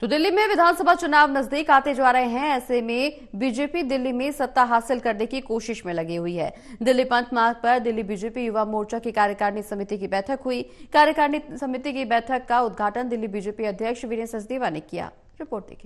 तो दिल्ली में विधानसभा चुनाव नजदीक आते जा रहे हैं। ऐसे में बीजेपी दिल्ली में सत्ता हासिल करने की कोशिश में लगी हुई है। दिल्ली पंथ मार्ग पर दिल्ली बीजेपी युवा मोर्चा की कार्यकारिणी समिति की बैठक हुई। कार्यकारिणी समिति की बैठक का उद्घाटन दिल्ली बीजेपी अध्यक्ष वीरेंद्र सचदेवा ने किया। रिपोर्ट देखिए।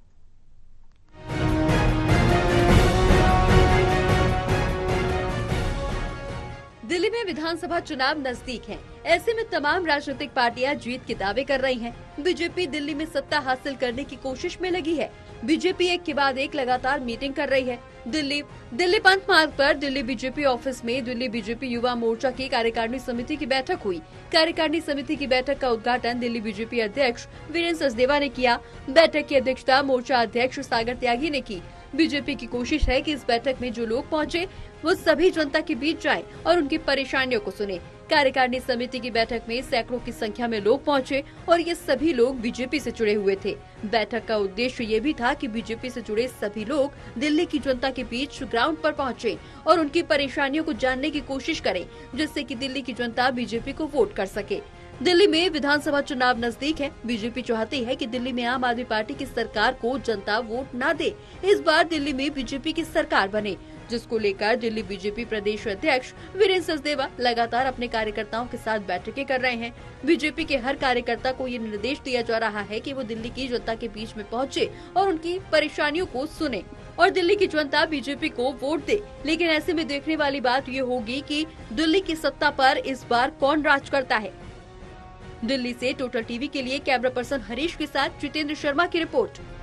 दिल्ली में विधानसभा चुनाव नजदीक हैं। ऐसे में तमाम राजनीतिक पार्टियां जीत के दावे कर रही हैं। बीजेपी दिल्ली में सत्ता हासिल करने की कोशिश में लगी है। बीजेपी एक के बाद एक लगातार मीटिंग कर रही है। दिल्ली पंथ मार्ग पर दिल्ली बीजेपी ऑफिस में दिल्ली बीजेपी युवा मोर्चा की कार्यकारिणी समिति की बैठक हुई। कार्यकारिणी समिति की बैठक का उद्घाटन दिल्ली बीजेपी अध्यक्ष वीरेंद्र सचदेवा ने किया। बैठक की अध्यक्षता मोर्चा अध्यक्ष सागर त्यागी ने की। बीजेपी की कोशिश है कि इस बैठक में जो लोग पहुंचे वो सभी जनता के बीच जाएं और उनकी परेशानियों को सुने। कार्यकारिणी समिति की बैठक में सैकड़ों की संख्या में लोग पहुंचे और ये सभी लोग बीजेपी से जुड़े हुए थे। बैठक का उद्देश्य ये भी था कि बीजेपी से जुड़े सभी लोग दिल्ली की जनता के बीच ग्राउंड पर पहुंचे और उनकी परेशानियों को जानने की कोशिश करें, जिससे कि दिल्ली की जनता बीजेपी को वोट कर सके। दिल्ली में विधानसभा चुनाव नजदीक है। बीजेपी चाहती है कि दिल्ली में आम आदमी पार्टी की सरकार को जनता वोट न दे। इस बार दिल्ली में बीजेपी की सरकार बने, जिसको लेकर दिल्ली बीजेपी प्रदेश अध्यक्ष वीरेंद्र सचदेवा लगातार अपने कार्यकर्ताओं के साथ बैठकें कर रहे हैं। बीजेपी के हर कार्यकर्ता को ये निर्देश दिया जा रहा है कि वो दिल्ली की जनता के बीच में पहुंचे और उनकी परेशानियों को सुने और दिल्ली की जनता बीजेपी को वोट दे। लेकिन ऐसे में देखने वाली बात ये होगी कि दिल्ली की सत्ता पर इस बार कौन राज करता है। दिल्ली से टोटल टीवी के लिए कैमरा पर्सन हरीश के साथ जितेंद्र शर्मा की रिपोर्ट।